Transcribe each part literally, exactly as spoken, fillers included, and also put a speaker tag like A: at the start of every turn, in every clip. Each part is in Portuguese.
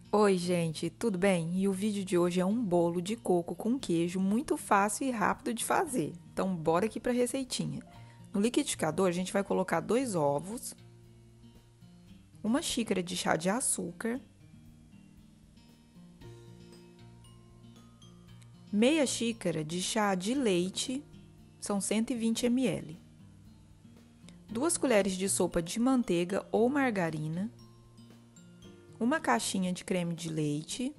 A: Oi, gente, tudo bem? E o vídeo de hoje é um bolo de coco com queijo muito fácil e rápido de fazer. Então, bora aqui para a receitinha. No liquidificador, a gente vai colocar dois ovos, uma xícara de chá de açúcar, meia xícara de chá de leite, são cento e vinte mililitros, duas colheres de sopa de manteiga ou margarina, uma caixinha de creme de leite.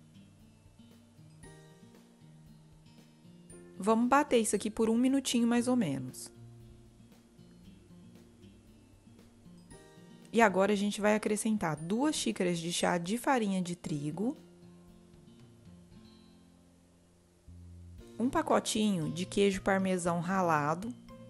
A: Vamos bater isso aqui por um minutinho mais ou menos. E agora a gente vai acrescentar duas xícaras de chá de farinha de trigo, um pacotinho de queijo parmesão ralado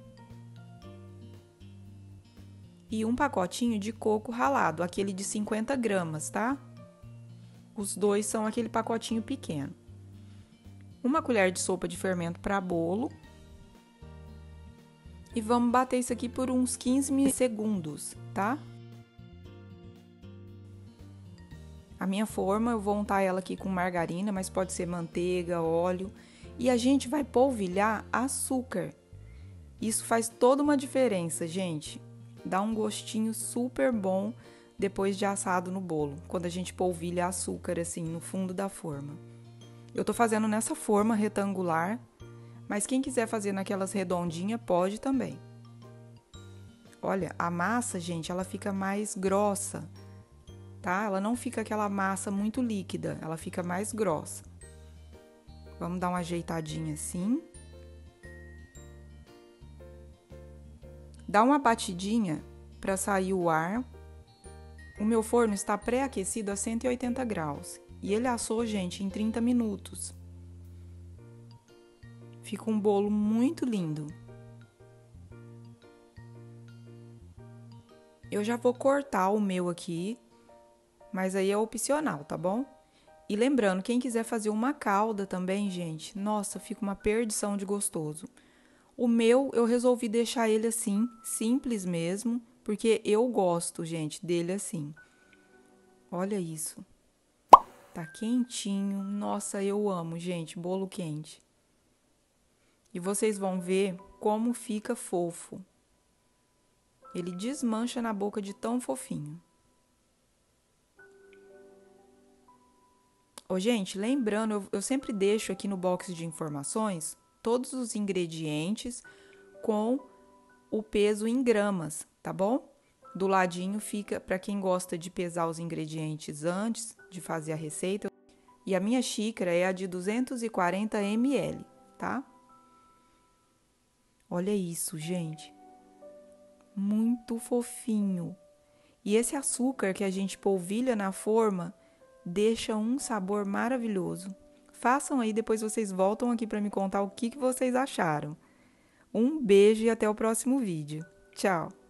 A: e um pacotinho de coco ralado, aquele de cinquenta gramas, tá? Os dois são aquele pacotinho pequeno. Uma colher de sopa de fermento para bolo. E vamos bater isso aqui por uns quinze segundos, tá? A minha forma, eu vou untar ela aqui com margarina, mas pode ser manteiga, óleo. E a gente vai polvilhar açúcar. Isso faz toda uma diferença, gente. Dá um gostinho super bom depois de assado no bolo, quando a gente polvilha açúcar assim no fundo da forma. Eu tô fazendo nessa forma retangular, mas quem quiser fazer naquelas redondinhas pode também. Olha, a massa, gente, ela fica mais grossa, tá? Ela não fica aquela massa muito líquida, ela fica mais grossa. Vamos dar uma ajeitadinha assim. Dá uma batidinha para sair o ar. O meu forno está pré-aquecido a cento e oitenta graus e ele assou, gente, em trinta minutos. Fica um bolo muito lindo. Eu já vou cortar o meu aqui, mas aí é opcional, tá bom? E lembrando, quem quiser fazer uma calda também, gente, nossa, fica uma perdição de gostoso. O meu, eu resolvi deixar ele assim, simples mesmo, porque eu gosto, gente, dele assim. Olha isso. Tá quentinho. Nossa, eu amo, gente, bolo quente. E vocês vão ver como fica fofo. Ele desmancha na boca de tão fofinho. Ô, gente, lembrando, eu, eu sempre deixo aqui no box de informações todos os ingredientes com o peso em gramas, tá bom? Do ladinho fica para quem gosta de pesar os ingredientes antes de fazer a receita. E a minha xícara é a de duzentos e quarenta mililitros, tá? Olha isso, gente. Muito fofinho. E esse açúcar que a gente polvilha na forma deixa um sabor maravilhoso. Façam aí, depois vocês voltam aqui para me contar o que, que vocês acharam. Um beijo e até o próximo vídeo. Tchau!